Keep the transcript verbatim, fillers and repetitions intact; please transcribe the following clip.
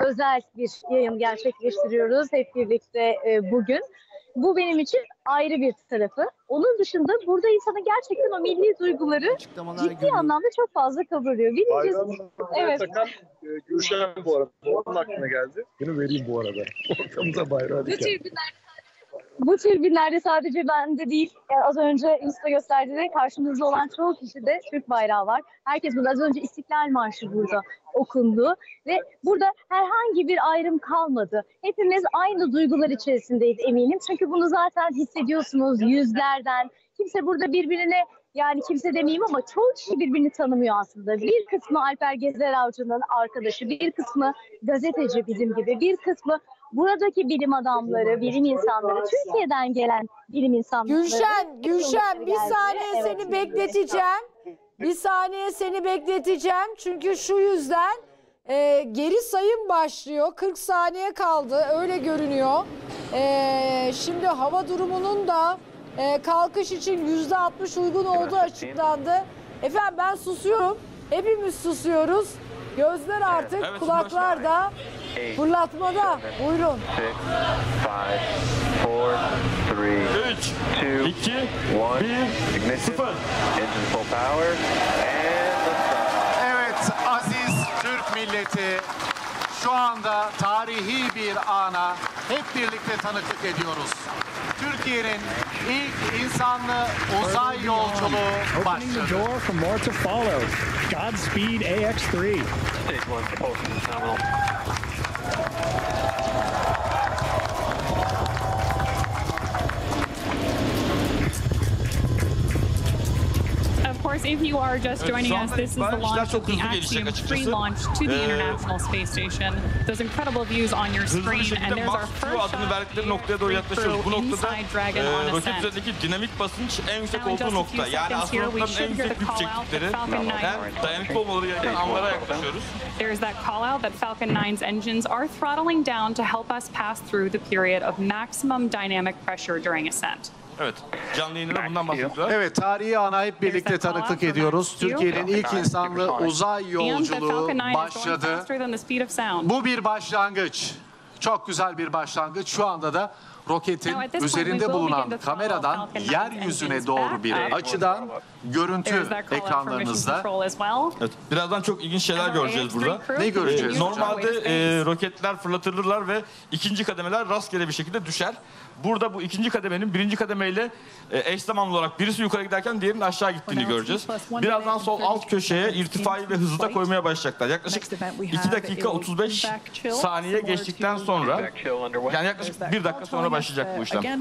özel bir yayın gerçekleştiriyoruz hep birlikte e, bugün. Bu benim için ayrı bir tarafı. Onun dışında burada insanın gerçekten o milli duyguları ciddi görüyorum. Anlamda çok fazla kabarıyor. Birincisi, evet. Takan e, Gülşen bu arada. Onun aklına geldi. Bunu vereyim bu arada. Ortamıza bayrağı diken. Bu tribünlerde sadece bende değil, yani az önce Insta gösterdiğinde karşımızda olan çoğu kişi de Türk bayrağı var. Herkes burada, az önce İstiklal Marşı burada okundu ve burada herhangi bir ayrım kalmadı. Hepimiz aynı duygular içerisindeyiz eminim. Çünkü bunu zaten hissediyorsunuz yüzlerden. Kimse burada birbirine, yani kimse demeyeyim ama çoğu kişi birbirini tanımıyor aslında. Bir kısmı Alper Gezer Avcı'nın arkadaşı, bir kısmı gazeteci bizim gibi, bir kısmı buradaki bilim adamları, bilim insanları, Türkiye'den gelen bilim insanları. Gülşen, Gülşen bir saniye evet. seni bekleteceğim. Bir saniye seni bekleteceğim. Çünkü şu yüzden e, geri sayım başlıyor. kırk saniye kaldı. Öyle görünüyor. E, şimdi hava durumunun da e, kalkış için yüzde altmış uygun olduğu açıklandı. Efendim ben susuyorum. Hepimiz susuyoruz. Gözler artık, evet, kulaklar da fırlatmada. Buyurun. üç, iki, bir, sıfır. Evet, aziz Türk milleti, şu anda tarihi bir ana hep birlikte tanıklık ediyoruz. Türkiye'nin ilk insanlı uzay yolculuğu başladı. Godspeed A X three. Stage one, propulsion is nominal. Of course, if you are just joining us, this is the launch of the Axiom pre-launch to the International Space Station. Those incredible views on your screen, and there's our first shot noktaya doğru yaklaşıyoruz. Bu noktada e, roket üzerindeki dinamik basınç en yüksek olduğu nokta. Yani astronotların en yüksek yükseklikleri, yani dayanıklı olmaları gereken anlara yaklaşıyoruz. There's that call out that Falcon nine's engines are throttling down to help us pass through the period of maximum dynamic pressure during ascent. Evet, canlı yayında bundan bahsediyorlar. Evet, tarihi ana hep birlikte tanıklık ediyoruz. Türkiye'nin ilk insanlı uzay yolculuğu başladı. Bu bir başlangıç. Çok güzel bir başlangıç. Şu anda da roketin üzerinde bulunan kameradan yeryüzüne doğru bir açıdan görüntü ekranlarınızda. Evet, birazdan çok ilginç şeyler göreceğiz burada. Ne göreceğiz? Ee, normalde e, roketler fırlatılırlar ve ikinci kademeler rastgele bir şekilde düşer. Burada bu ikinci kademenin birinci kademeyle e, eş zamanlı olarak birisi yukarı giderken diğerinin aşağı gittiğini göreceğiz. Birazdan sol alt köşeye irtifayı ve hızı da koymaya başlayacaklar. Yaklaşık iki dakika otuz beş saniye geçtikten sonra, yani yaklaşık bir dakika sonra başlayacak bu işlem.